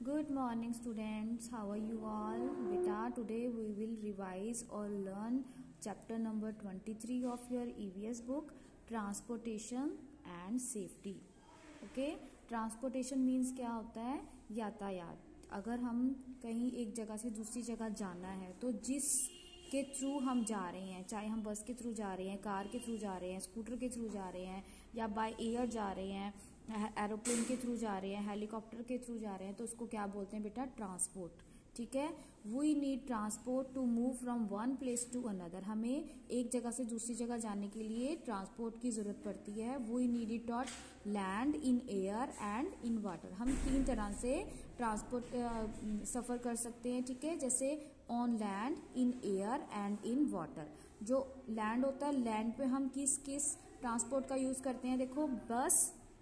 Good morning students, how are you all? Beta, today we will revise or learn chapter number 23 of your EVS book, Transportation and Safety. Okay, Transportation means क्या होता है? यातायात। अगर हम कहीं एक जगह से दूसरी जगह जाना है तो जिस के थ्रू हम जा रहे हैं, चाहे हम बस के थ्रू जा रहे हैं, कार के थ्रू जा रहे हैं, स्कूटर के थ्रू जा रहे हैं या बाय एयर जा रहे हैं, एरोप्लेन के थ्रू जा रहे हैं, हेलीकॉप्टर के थ्रू जा रहे हैं, तो उसको क्या बोलते हैं बेटा? ट्रांसपोर्ट। ठीक है, we need transport to move from one place to another. हमें एक जगह से दूसरी जगह जाने के लिए ट्रांसपोर्ट की जरूरत पड़ती है। We need it on land, in air and in water. हम तीन तरह से ट्रांसपोर्ट सफर कर सकते हैं। ठीक है, जैसे on land, in air and in water. जो लैंड होता है, लैंड पे हम किस किस ट्रांसपोर्ट का यूज करते हैं? देखो, bus,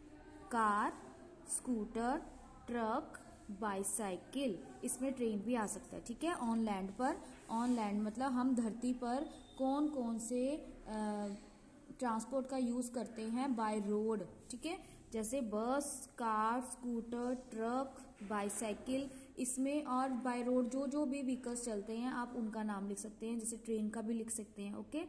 car, scooter, truck, bicycle, इसमें ट्रेन भी आ सकता है। ठीक है, ऑन लैंड पर, ऑन लैंड मतलब हम धरती पर कौन कौन से ट्रांसपोर्ट का यूज करते हैं बाय रोड। ठीक है, जैसे बस, कार, स्कूटर, ट्रक, बाईसाइकिल, इसमें और बाय रोड जो जो भी व्हीकल्स चलते हैं आप उनका नाम लिख सकते हैं, जैसे ट्रेन का भी लिख सकते हैं। ओके,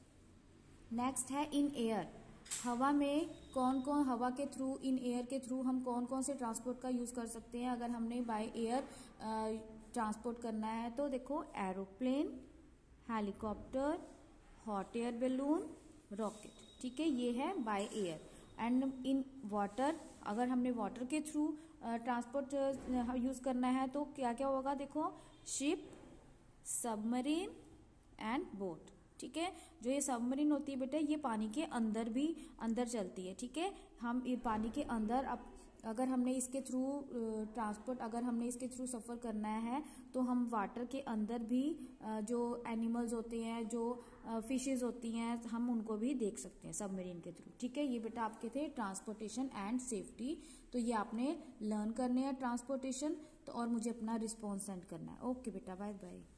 नेक्स्ट है इन एयर। हवा में कौन कौन, हवा के थ्रू, इन एयर के थ्रू हम कौन कौन से ट्रांसपोर्ट का यूज कर सकते हैं अगर हमने बाय एयर ट्रांसपोर्ट करना है? तो देखो, aeroplane, helicopter, hot air balloon, rocket. ठीक है, ये है by air. And in water, अगर हमने वाटर के थ्रू ट्रांसपोर्ट यूज करना है तो क्या क्या होगा? देखो, शिप, सबमरीन एंड बोट। ठीक है, जो ये सबमरीन होती है बेटा, ये पानी के अंदर भी अंदर चलती है। ठीक है, हम ये पानी के अंदर, अब अगर हमने इसके थ्रू ट्रांसपोर्ट, अगर हमने इसके थ्रू सफ़र करना है तो हम वाटर के अंदर भी जो एनिमल्स होते हैं, जो फिशेस होती हैं, हम उनको भी देख सकते हैं सबमरीन के थ्रू। ठीक है, ये बेटा आपके थे ट्रांसपोर्टेशन एंड सेफ्टी। तो ये आपने लर्न करने हैं ट्रांसपोर्टेशन, तो और मुझे अपना रिस्पॉन्स सेंड करना है। ओके बेटा, बाय बाय।